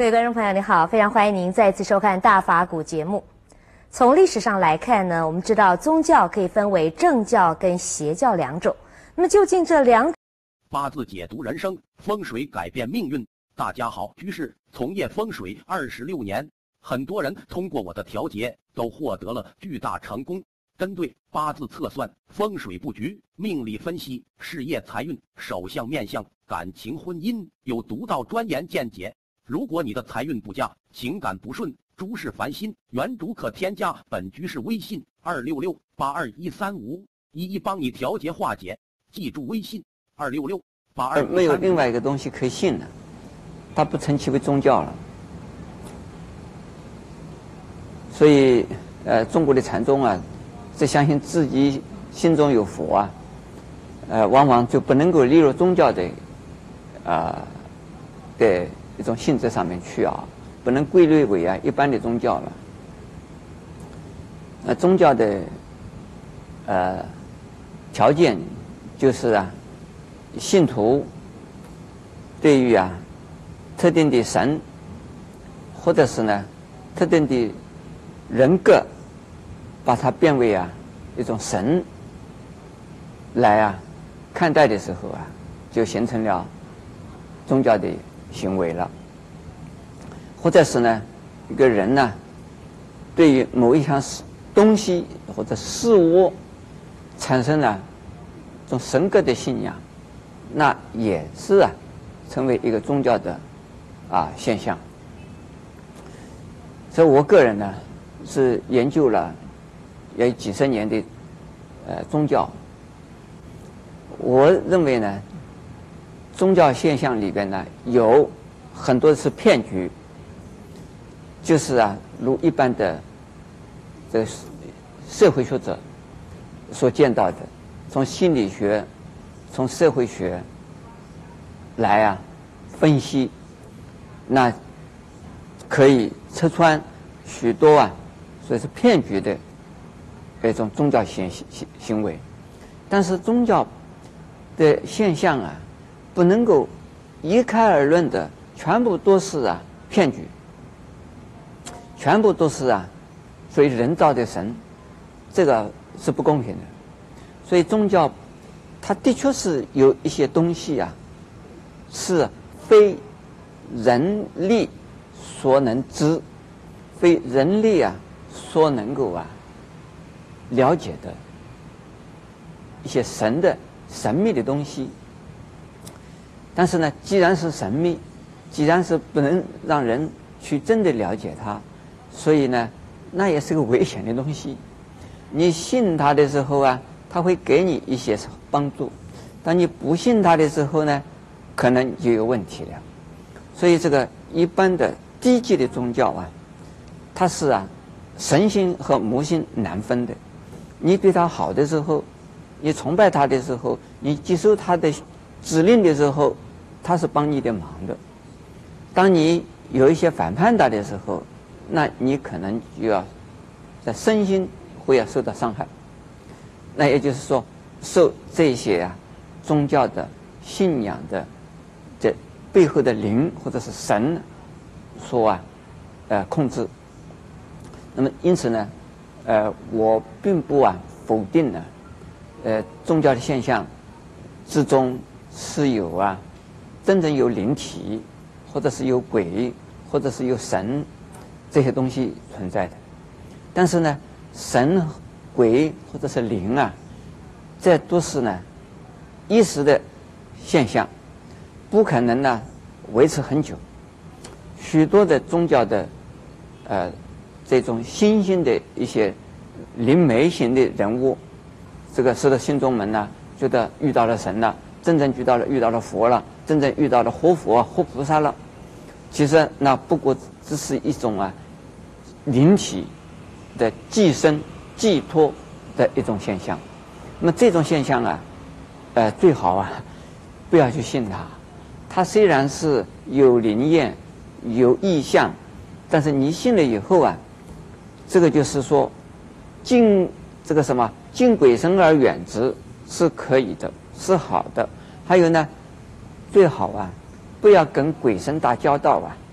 各位观众朋友，你好，非常欢迎您再次收看《大法古》节目。从历史上来看呢，我们知道宗教可以分为正教跟邪教两种。那么究竟这两八字解读人生，风水改变命运。大家好，居士从业风水26年，很多人通过我的调节都获得了巨大成功。针对八字测算、风水布局、命理分析、事业财运、手相面相、感情婚姻，有独到专研见解。如果你的财运不佳，情感不顺，诸事烦心，原主可添加本居士微信266-8213511，帮你调节化解。记住微信266-82135。 没有另外一个东西可以信了，它不称其为宗教了。所以，中国的禅宗啊，只相信自己心中有佛啊，往往就不能够列入宗教的的一种性质上面去啊，不能归类为一般的宗教了。宗教的条件就是信徒对于特定的神，或者是特定的人格，把它变为一种神来看待的时候就形成了宗教的行为了。或者是一个人对于某一项东西或者事物产生了这种神格的信仰，那也是成为一个宗教的现象。所以我个人是研究了有几十年的宗教。我认为宗教现象里边有很多是骗局，就是如一般的这社会学者所见到的，从心理学、从社会学来分析，那可以测穿许多所以是骗局的一种宗教行为。但是宗教的现象不能够一概而论的全部都是骗局，全部都是所以人造的神，这个是不公平的。所以宗教它的确是有一些东西是非人力所能知，非人力所能够了解的一些神秘的东西。但是既然是神秘，既然是不能让人去真的了解它，所以那也是个危险的东西。你信它的时候它会给你一些帮助；当你不信它的时候可能就有问题了。所以这个一般的低级的宗教它是神性和魔性难分的。你对它好的时候，你崇拜它的时候，你接受它的指令的时候，它是帮你的忙的。当你有一些反叛它的时候，那你可能就要在身心会受到伤害。那也就是说，受这些宗教的信仰的这背后的灵或者是神所控制。那么因此我并不否定宗教的现象之中是有真正有灵体，或者是有鬼，或者是有神这些东西存在的。但是神、鬼或者是灵这都是一时的现象，不可能维持很久。许多的宗教的这种新兴的一些灵媒型的人物，这个使得信众们觉得遇到了神了，真正遇到了佛了，真正遇到了活佛、活菩萨了。其实那不过只是一种灵体的寄生、寄托的一种现象。那么这种现象最好不要去信它。它虽然是有灵验、有意象，但是你信了以后这个就是说敬鬼神而远之是可以的，是好的。还有最好不要跟鬼神打交道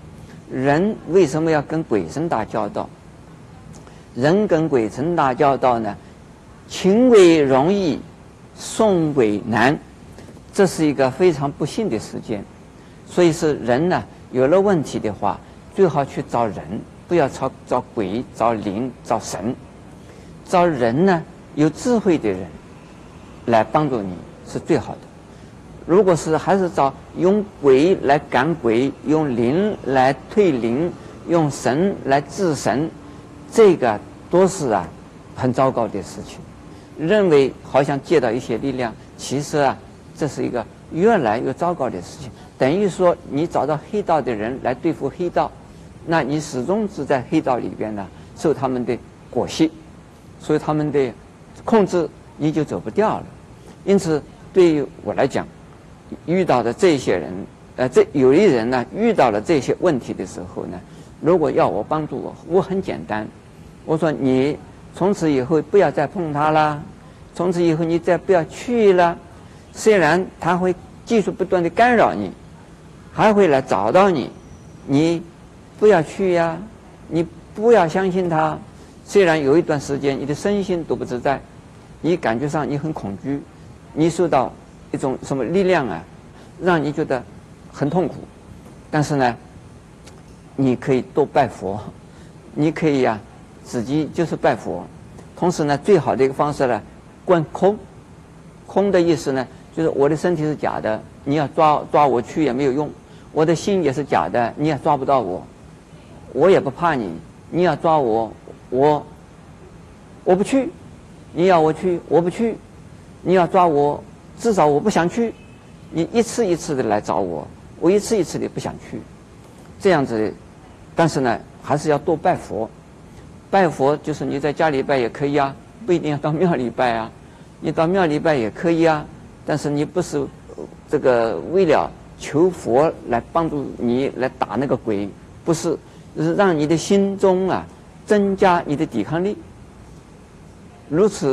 人为什么要跟鬼神打交道？人跟鬼神打交道呢，请鬼容易，送鬼难，这是一个非常不幸的事件。所以是人呢，有了问题的话，最好去找人，不要找鬼、找灵、找神。找人呢，有智慧的人来帮助你是最好的。如果是还是找用鬼来赶鬼，用灵来退灵，用神来治神，这个都是很糟糕的事情。认为好像借到一些力量，其实这是一个越来越糟糕的事情。等于说你找到黑道的人来对付黑道，那你始终是在黑道里边呢，受他们的裹挟，所以他们的控制，你就走不掉了。因此对于我来讲，遇到的这些人，有一人呢遇到了这些问题的时候呢，如果要我帮助我很简单，我说你从此以后不要再碰他了，从此以后你再不要去了。虽然他会继续不断的干扰你，还会来找到你，你不要去呀，你不要相信他。虽然有一段时间你的身心都不自在，你感觉上你很恐惧，你受到一种什么力量让你觉得很痛苦，但是呢，你可以多拜佛，你可以自己就是拜佛。同时呢，最好的一个方式呢，观空。空的意思呢，就是我的身体是假的，你要抓我去也没有用；我的心也是假的，你也抓不到我，我也不怕你，你要抓我，我不去，你要我去，我不去，你要抓我，至少我不想去。你一次一次的来找我，我一次一次的不想去，这样子。但是呢，还是要多拜佛。拜佛就是你在家里拜也可以不一定要到庙里拜你到庙里拜也可以但是你不是这个为了求佛来帮助你来打那个鬼，不是，就是让你的心中增加你的抵抗力。如此，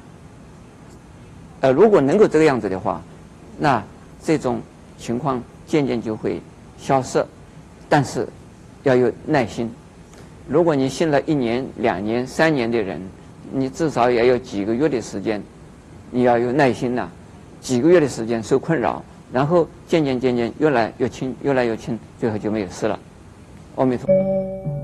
如果能够这个样子的话，那这种情况渐渐就会消失。但是要有耐心。如果你信了1年、2年、3年的人，你至少也有几个月的时间，你要有耐心几个月的时间受困扰，然后渐渐越来越轻，越来越轻，最后就没有事了。阿弥陀佛。